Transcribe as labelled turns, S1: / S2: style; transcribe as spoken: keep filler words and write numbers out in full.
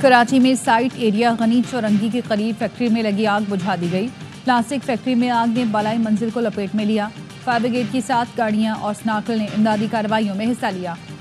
S1: कराची में site area Ghani चौरंगी के करीब फैक्ट्री में लगी आग बुझा दी गई। प्लास्टिक फैक्ट्री में आग ने बालाई मंजिल को लपेट में लिया। फायर ब्रिगेड की सात गाड़ियां और स्नार्कल ने इमदादी कार्रवाइयों में हिस्सा लिया।